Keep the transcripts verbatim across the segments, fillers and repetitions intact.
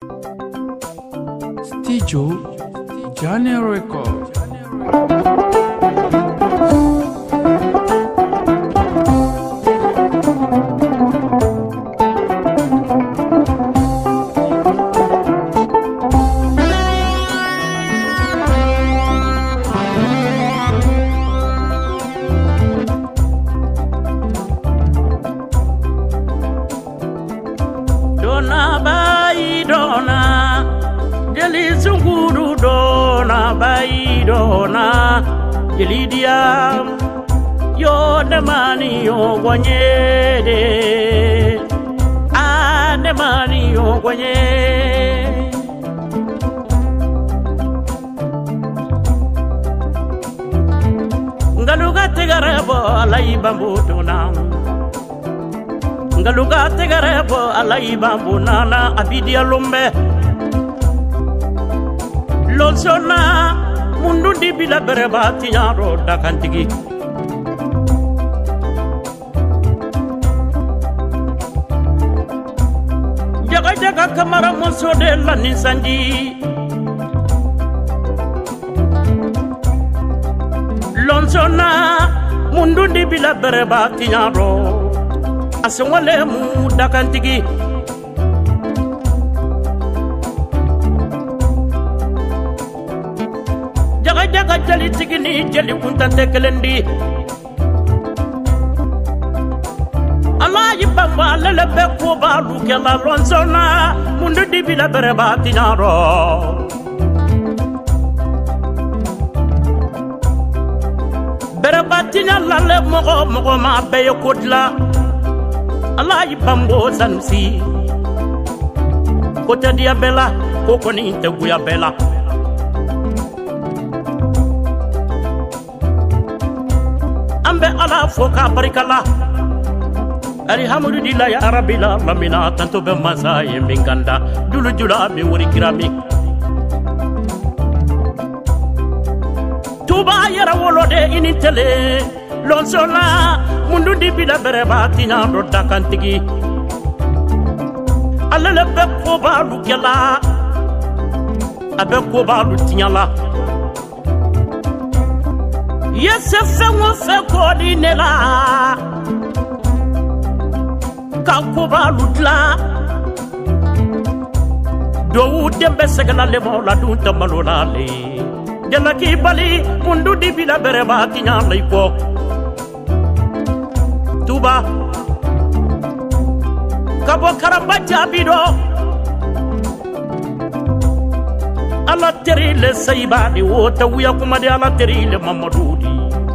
Stijo Jane Record. Dona bai dona, jeli sunguru dona bai dona, jeli diam yo nemani yo gwanyede, a nemani yo gwanye. Ngaluga tegarebo alai bambu donam. Ngaluga tegarebo alai bambu nana abidia lumbe lonsona mundu di bila bereba tinyaro dakantigi jaga jaga kamara monso de la nisanji lonsona mundu di bila bereba tinyaro asongole mu dakantigi jaga jaga jali tigini jali kuntante kelendi alaji bamba lele be ko balu kala lonsona mundu dibila bereba tinyaro bereba tinyala le mogo mogo ma be kodla Alai bambo sansi kota dia bela koko ni teguya bela ambe ala foka barikala alhamdulillah ya rabbil alamin tanto be masay minganda dulu jula be wori kirami tuba yara wolode ini tele lonsona mundu di bila bereba tinya roda kantigi alele be ko balu kala abe ko balu tinyala yese fe wo fe ko di nela ka ko balu tla do dembe segala le mola du tamalola le jana ki bali mundu di bila bereba tinya lay ko Tuba kabo karamba jabido ala terile saibadi wota wiya kuma de ala terile mamadudi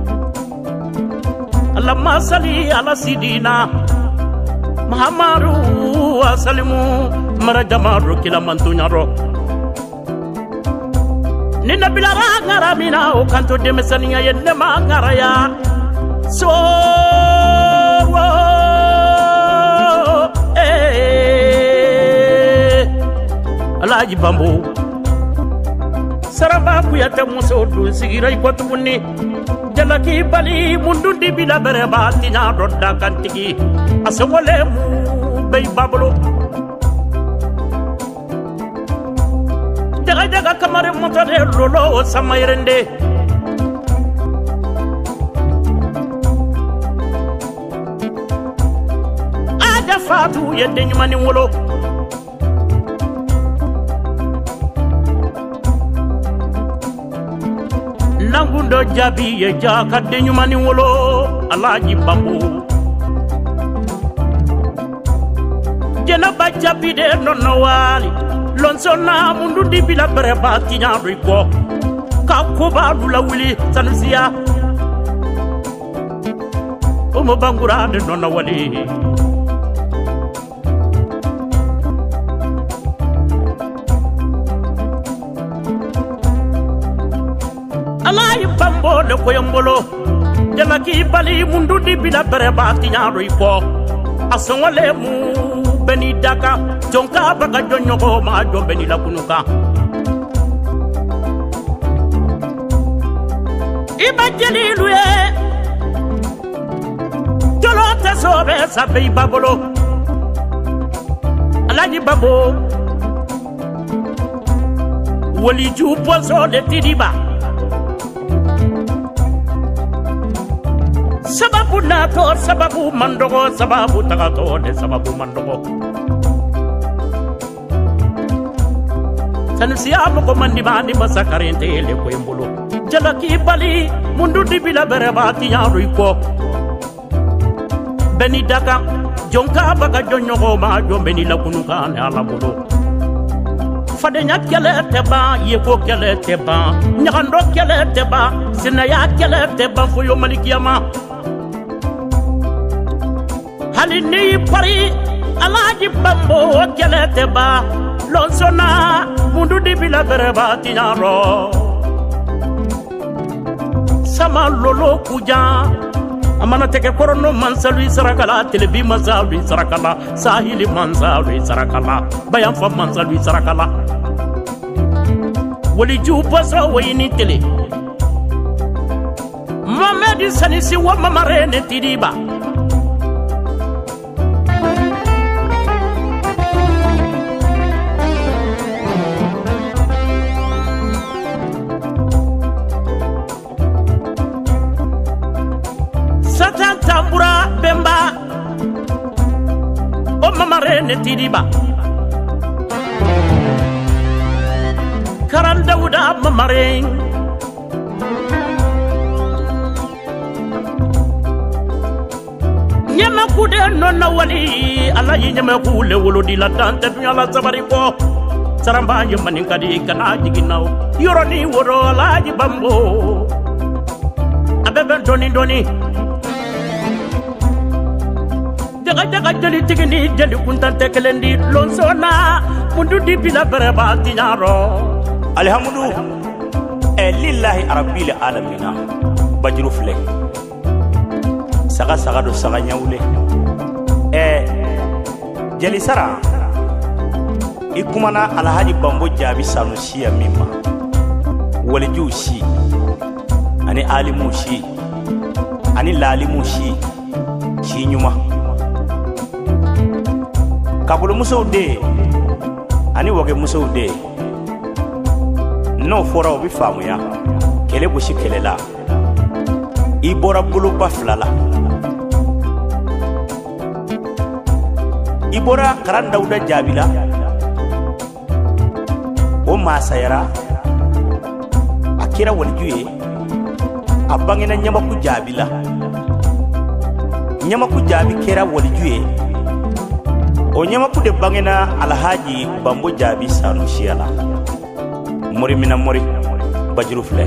ala masali ala sidina muhammadu asalimu marajamaru kila mantunyaro nina bilara ngara mina o kanto demesaniya yenne mangara ya so Alaji bambu saraba kuyata muso du sigira ikotu bunni jalaki bali mundu di bila bereba tinya roda kantigi asomole mu bay bablo jaga jaga kamare motade lolo samayrende aja fatu yedde nyumani wolo Nangundo jabi ye jaka de nyumani wolo alaji bambu jena ba jabi de nono wali lonsona mundu di bila bereba tinya riko ka ko ba lula wuli sanusia o mo bangura de nono wali Alai bambo le koyambolo jana ki bali mundu di bila bereba tinyaro iko asongole mu beni daka jonka baga jonyo ko ma jo beni la kunuka ibajeli luye jolo te sobe sabe babolo alaji babo wali ju poso de tidiba sababu nato sababu mandogo sababu tagato de sababu mandogo sansiya ko mandi bani masakarente le ko embolo jalaki bali mundu dibila berebati nyaru ko beni daga jonka baga jonyo ma jombeni la kunuka ne ala mulo fade nya kele teba ye ko kele teba nyando kele teba sinaya kele teba fo yo malikiyama halini pari alaji bambo kele teba lonsona mundu dibila berebati nyaro sama lolo kuja amana teke korono mansalu sarakala telebi mansalu sarakala sahili mansalu sarakala bayan fa mansalu sarakala wali ju paso wayini tele mamadi sanisi wa mamarene tidiba tambura bemba o mamare ne tidiba karan dawuda mamare nyama kude nonna wali ala nyama kule wolo di la tante dunya la sabari ko saramba yamani kadi kana jiginaw yoroni woro ala jibambo abebe doni doni jaga jaga jali tigini jali kuntante kelendi lonsona mundu dibila bereba tinyaro alhamdu eh lillahi rabbil alamin bajru fle saga saga do saga nyawle eh jali sara ikumana alhaji bambo jabi sanusiya mimma wali jushi ani alimushi ani lalimushi shi nyuma kabulu muso de ani wage muso de no fora obi famu ya kele bushi kele la ibora bulu baflala ibora karan dauda jabila o masayara akira waljuye abangena nyama ku jabila nyama ku jabi kera waljuye o nyama ku de bangena alhaji bambo jabi sanusiala muri mina muri bajru fle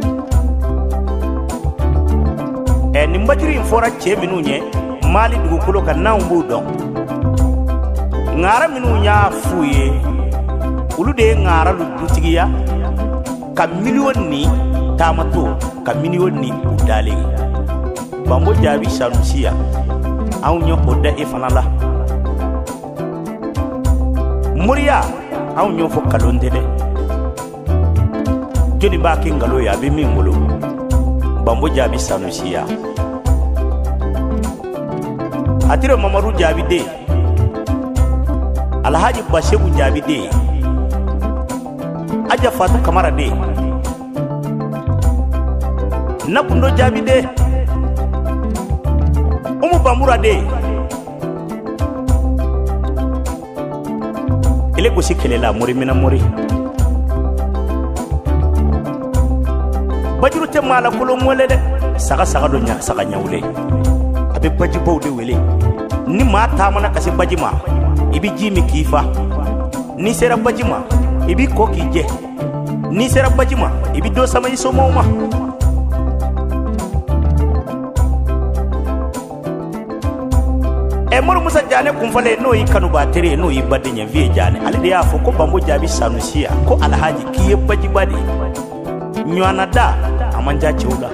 e ni mbajru infora che minunye mali dugu kulo ka nawmbu don ngara minunya fuye ulude ngara lu dutigiya ka million ni tamato ka million ni udale bambo jabi sanusia awnyo oda e fanala Muria aw nyo fo kalonde de joni ba ke ngalo ya be mi ngolo bambo jabi sanusiya atire mamaru jabi de alhaji bashebu jabi de aja fatu kamara de nakundo jabi de umu bamura de ile gosi kelela muri mina muri bajuru te mala kulo mole de saga saga do nya saga nyawle abe baji bawde wele ni ma ta mana kasi bajima ibi jimi kifa ni sera bajima ibi koki je ni sera bajima ibi do sama iso moma e mor musa jane kum fale no yi kanu ba tere no yi badde nya vie jane ali de ya fo ko bambo jabi sanusiya ko alhaji kiye baji badi nywana da amanja chewda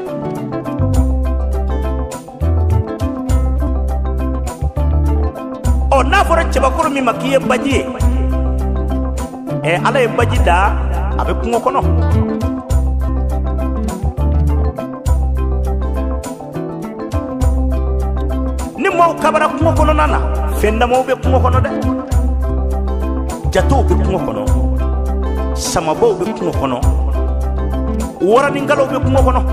o na foro cheba kuru mi makiye baji e ala e baji da abe kungo kono ni mo kabara kungo kono nana fenda mo be kungo kono de jato be kungo kono samabaw be kungo kono warani ngalaw be kungo kono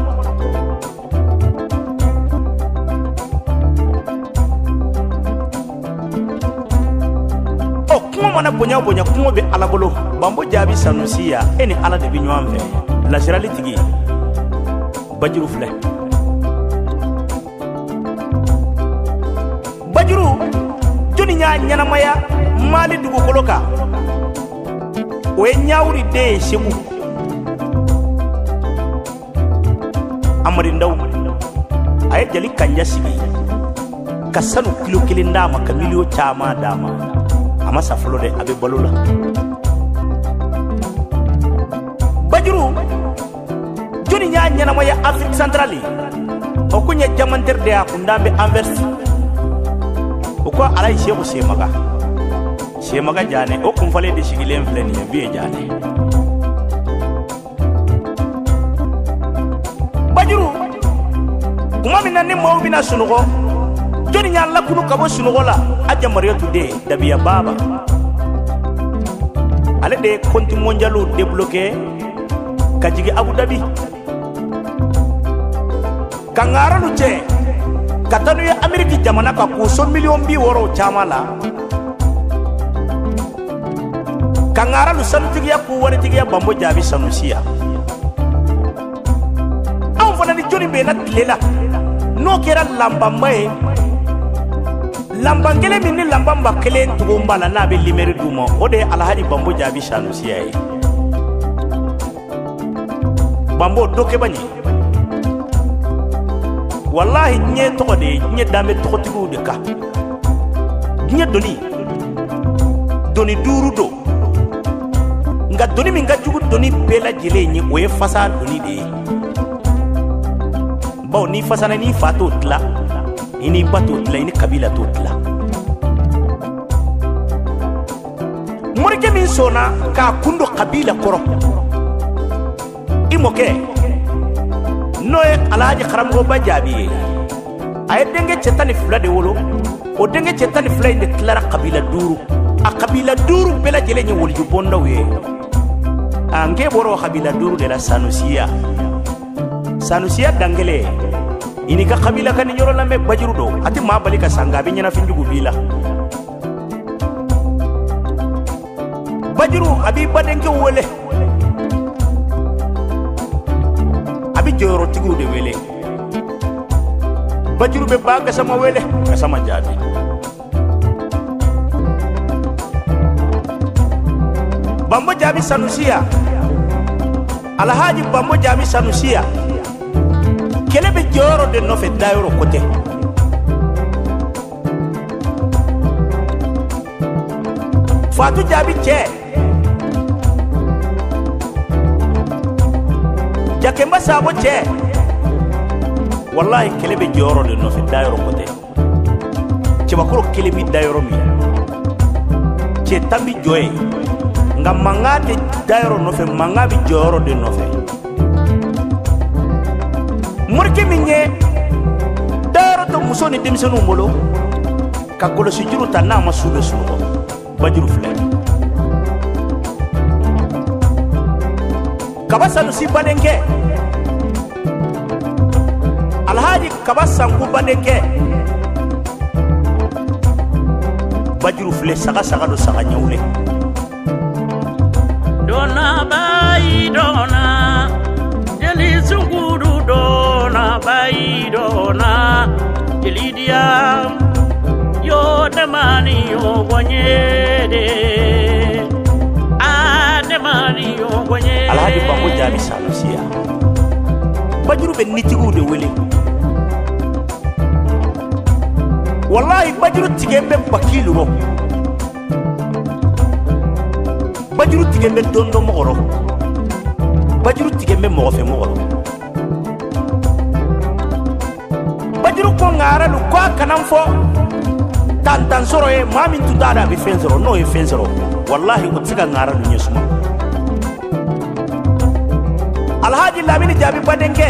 o kungo mana bonya bonya kungo be ala bolo Bambo Jabi Sanusiya eni ala de bi ɲɔgɔn fɛ lasirali tigi Bajuru filɛ Bajuru joni ɲa ɲanamaya Mali dugukolo kan o ye ɲawuri den ye Segu Amari Ndaw a ye Jali Kanja sigi ka sanu kilo kelen d'a ma ka miliyo caman d'a ma a ma sa fɔlɔ dɛ a bɛ balo la Bajuru joni ɲa ɲanamaya Afrique centrale o kun ye jamanter de a kun dan bɛ Anvers o ko ala ye Seku Semaga Semaga Jane o kun fale de sigilen filɛ nin ye Vieux Jane Bajuru kuma min na ni maaw bɛna sunɔgɔ joni ɲa lakunu ka bɔ sunɔgɔ la a Jamariyatu den Dabiya Baba ale de ye compte mondial débloqué ka jigi Abu Dhabi ka ŋaaralu cɛ ka taa n'u ye Ameriki jamana ka k'u so miliyɔn bi wɔɔrɔ caman la ka ŋaaralu sanutigiya k'u waritigiya Bambo Jabi Sanusiya anw fana ni joni bɛ na tile la n'o kɛra lanbanba ye lanban kelen min ni lanban ba kelen tugun b'a la n'a bɛ limeri d'u ma o de ye Alhaji Bambo Jabi Sanusiya ye Bambo do kɛ bani wallahi nye tɔgɔ de nye danbe tɔgɔtigiw de kan nye doni doni duuru do nka doni min ka jugu doni bɛɛ lajɛlen ye o ye fasa doni de ye bawo ni fasana ni fa t'o tila i ni ba t'o tila i ni kabila t'o tila morikɛ min sɔnna k'a kun don kabila kɔrɔ i mɔkɛ n'o ye Alhaji Karamɔgɔba Jaabi ye a ye denkɛ cɛ tan ni fila de wolo o denkɛ cɛ tan ni fila in de tilara kabila duuru a kabila duuru bɛɛ lajɛlen ye woliju bɔndaw ye a nke bɔra o kabila duuru de la Sanusiya Sanusiya dangele i ni ka kabila ka ni yɔrɔ lamɛn Bajuru do a tɛ maa bali ka san nka a bɛ ɲɛnafinjugu b'i la Bajuru a b'i badenkɛ wele a bɛ jɔyɔrɔtigiw de wele Bajuru bɛ ba Gasama wele Gasama Jaabi Bambo Jabi Sanusiya Alhaji Bambo Jabi Sanusiya kɛlɛ bɛ jɔyɔrɔ de nɔfɛ dayɔrɔ ko tɛ Fatu Jaabi cɛ Jakemba Sabo cɛ wallahi kɛlɛ bɛ jɔyɔrɔ de nɔfɛ dayɔrɔ ko tɛ cɛbakɔrɔ kelen bi dayɔrɔ min cɛ tan bi jɔ ye nka mankan tɛ dayɔrɔ nɔfɛ mankan bi jɔyɔrɔ de nɔfɛ morikɛ min ye dayɔrɔ to muso ni denmisɛnninw bolo ka kɔlɔsi juru ta n'a ma su bɛ sunɔgɔ Bajuru filɛ Kaba Sanusi badenkɛ Alhaji Kaba Sanku badenkɛ Bajuru filɛ saga saga do saga ɲɛwule Dona bayi dona Jeli sungudu dona bayi dona Jeli dia yo demani yo gwanyede a demani yo gwanyede Alhaji Bambo Jabi Sanusiya Bajuru bɛ nitigiw de wele wallahi Bajuru tigɛ bɛ bakilu rɔ Bajuru tigɛ bɛ dɔndɔ mɔgɔ rɔ Bajuru tigɛ bɛ mɔgɔ fɛ mɔgɔ rɔ Bajuru ko ŋaaralu ko a kana fɔ tantan sɔrɔ ye maa min tun t'a da a bɛ fɛn sɔrɔ n'o ye fɛn sɔrɔ wallahi o tɛ se ka ŋaaralu ɲɛ suma Alhaji Lamini Jaabi badenkɛ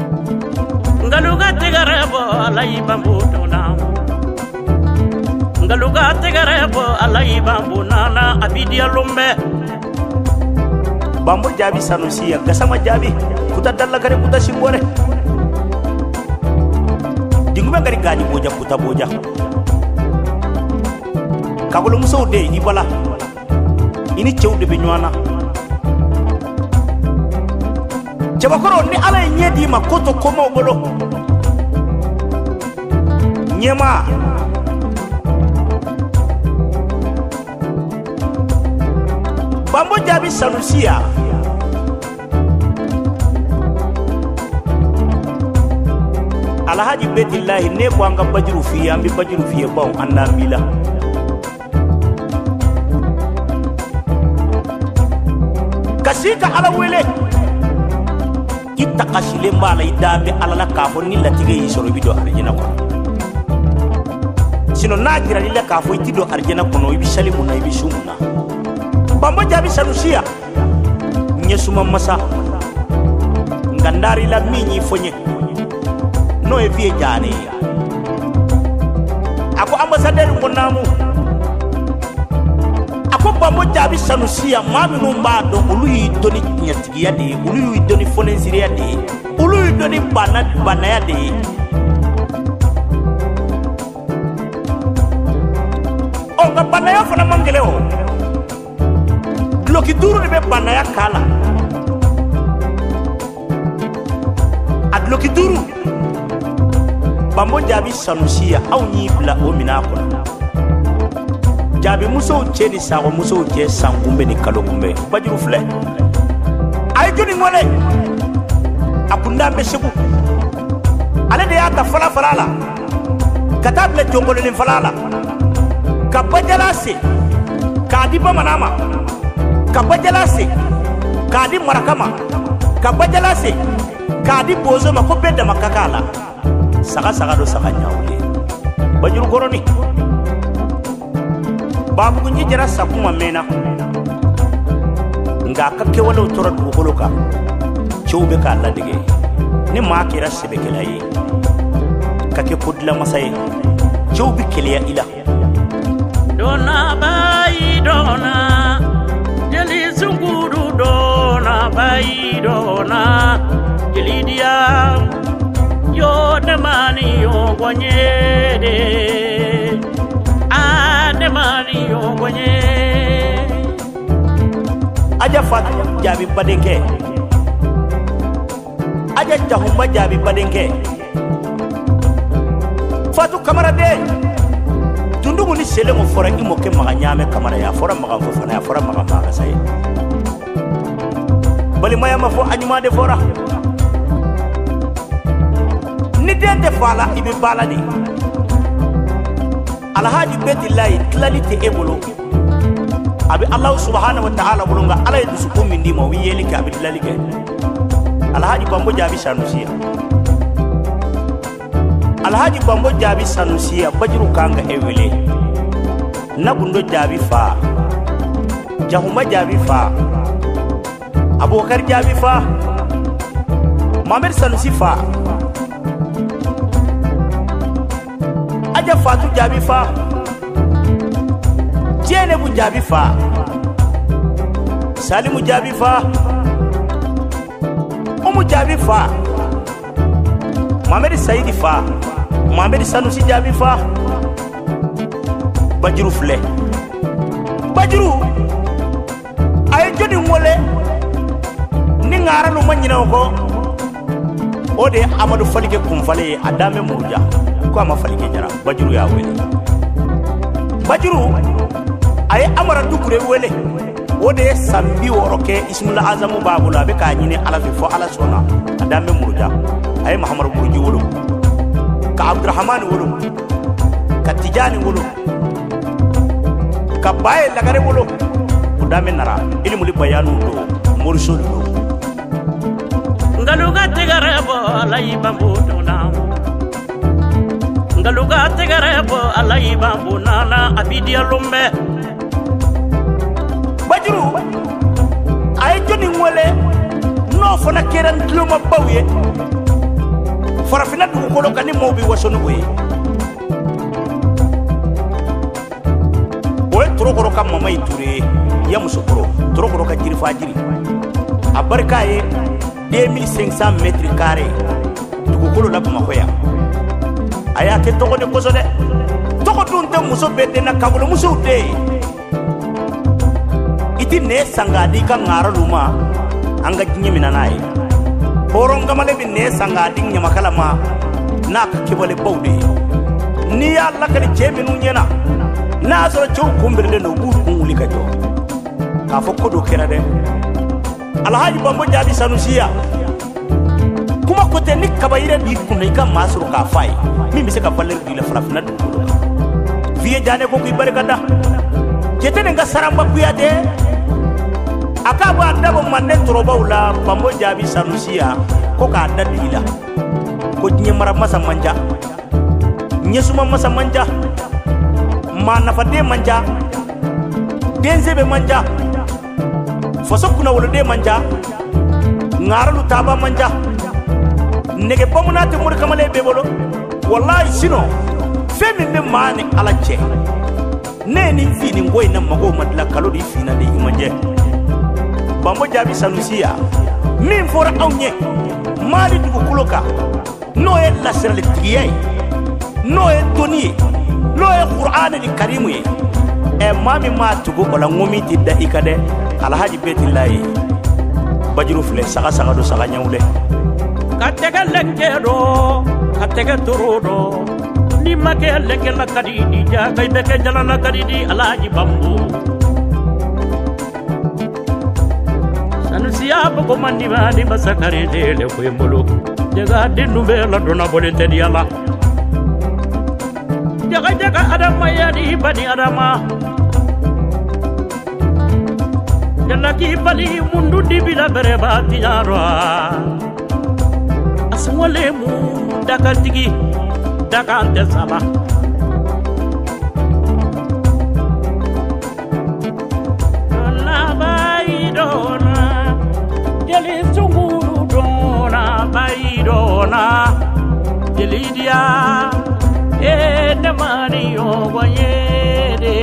ngaluga tigare bo alai Bambo dona ngaluga tegarebo alai bambu nana abidia lumbe Bambo jabi Sanusi ya gasama jabi kuta dalla gare kuta simbore dingume gari gadi boja kuta boja kagolo muso de ibala ini cewde be nywana jabakoro ni ala nyedi ma koto komo bolo nyema Bambo jabi Sanusi ya Alhaji Betillahi ne ko anga bajiru fi ambi bajiru fi bon anda mila kasika ala wele itta kasile mbala idambe ala la kafo ni latige yisoro bido arjina ko sino najira ni la kafo itido arjina ko no ibi salimu na ibi sumuna Bambo jabi Sanusi ya nyesuma masa ngandari la minyi fonye no e vie jani ako ambassadeur ngonamu ako Bambo jabi Sanusi ya mami no mbado ulu yidoni nyatigi ya de ulu yidoni fonensiri ya de ulu yidoni bana bana ya de o ga bana ya fona mangele o Loki duru ni be bana ya kala ad loki duru Bambo jabi Sanusi ya au ni bla o minako jabi muso cheni sago muso je sangumbe ni kalogumbe bajiru fle ay joni ngole akunda be segu ale de ata fala fala katable jongole ni fala kabajalase kadi bamanama kabajalase kadi marakama kabajalase kadi bozo mako bedda makakala saka saka do saka nyawle bajuru koroni babu kunji jara sakuma mena nga kakke wala utora dugoloka chowbe ka alla dige ni ma kira sebe kelay kake kudla masay chowbi keliya ila dona bayi dona jeli sunguru dona bayi dona jeli dia yo demani yo gwanyede a demani yo gwanye aja fatu jabi badenke aja jahumba jabi badenke fatu kamara de tundumu ni sele mo fora imo ke maganyame kamara ya fora magamfo fana ya fora magamaga sai bali maya mafo anyuma de fora ni dende fala ibe bala ni Alhaji Betillahi clarity ebolo abi Allah subhanahu wa ta'ala bulunga ala yusu kumi ndimo wiyeli ka Abdullahi ke Alhaji Bambo jabi Sanusi Alhaji Bambo jabi Sanusi bajiru kanga ewele nabundo jabi fa jahuma jabi fa Abubakar jabi fa Muhammad Sanusi fa aja fatu jabi fa jene bu jabi fa Salimu jabi fa Umu jabi fa Muhammad Saidi fa Muhammad Sanusi jabi fa Bajiru fle Bajiru ay jodi ngole ni ngara lu manyina ko ode Amadou Falike kumfale adame muruja ko ama Falike jara Bajiru ya wele Bajiru ay amara dukure wele ode sambi woroke ismul azamu babula be ka nyine ala fi fo ala sona adame muruja ay Muhammad Burji wolo ka Abdurrahman wolo ka Tijani wolo ka Baye lagare wolo udame nara ilmu li bayanu do mursul do ngaluga tegarebo alai bambu dona ngaluga tegarebo alai bambu nana abidia lumbe Bajiru ay joni ngole no fona keran luma bawiye farafina du ko lokani mobi wasono boy o torokoro ka mamay ture ya musokoro torokoro ka jiri fajiri abarka ye deux mille cinq cents mètres carrés dugukolo la Bamako ya aya ke togo de koso de togo dun te muso bede na kabolo muso de iti ne sangadi ka ngara luma anga jinyemina nayi horonga male bi ne sangadi nyama kala ma na ka kibole bawde ni ya Allah kali jeminu nyena na so chow kumbirde no bur kunguli ka jo ka fokko do kera de alhaji Bambo Jaabi Sanusiya kuma ko te nik kabayire di kunay ka masru ka fay mi mi se ka baler di la frafna du vie jane ko ki barkada kete nga saramba kuyate akaba dabo manne trobawla Bambo Jaabi Sanusiya ko ka dadila ko nyemara masa manja nyesuma masa manja mana fade manja denzebe manja foso kuna wolode manja ngaralu taba manja nege bamunate muri kamale bebolo wallahi sino femi be mani ala che ne ni fini ngoy na mago madla kalodi fina de imanje Bambo Jaabi Sanusiya min fora awnye mali dugo kuloka no e la serle triyay no e doni no e qur'an di karimu e mami ma tugo wala ngomi ti da ikade alhaji betillahi bajiru fle saka saka do saka nyawle katega lenke do katega toro do ni make lenke la kadi di ja kay beke jalana kadi di alhaji Bambo Sanusiya ko mandi ma di basakare de le ko yembolo jaga dindu be la dona bolente di ala jaga jaga adama ya di bani adama jalaki bali mundu di bila bereba tiaro aswale mu dakal tigi dakal de sama dona bai dona jeli sunguru dona bai dona jeli dia e ne mani o wayede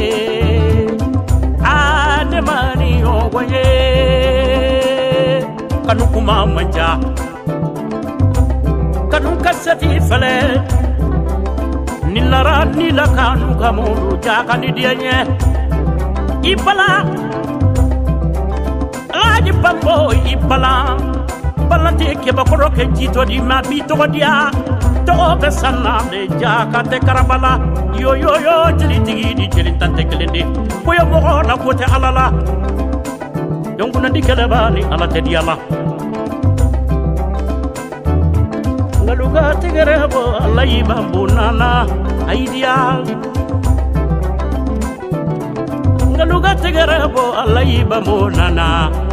a ne mani o waye kanu kuma manja kanu kasati fale nilara nila kanu kamuru jaka ni dianye ibala Alhaji Bambo ibala balante ke bakoro ke jito di ma bi to dia to be sanna de jaka te karabala yo yo yo jeli tigi di jeli tante kelende ko yo mo na ko te alala donc na di kala bani ala te di ala ngaluga te garabo Alhaji Bambo nana ideal ngaluga te garabo Alhaji Bambo nana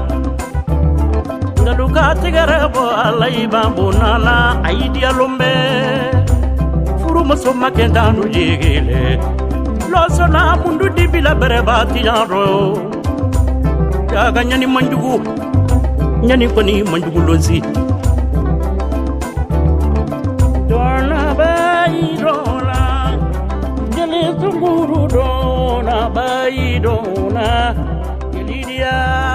ngaluga te garabo Alhaji Bambo nana idea lombe furu maso makenda nu jigile loso na mundu dibila bereba tiaro jaga nyani manjugu nyani koni manjugu lonzi dona bai dona jeli tunguru dona bai dona jeli dia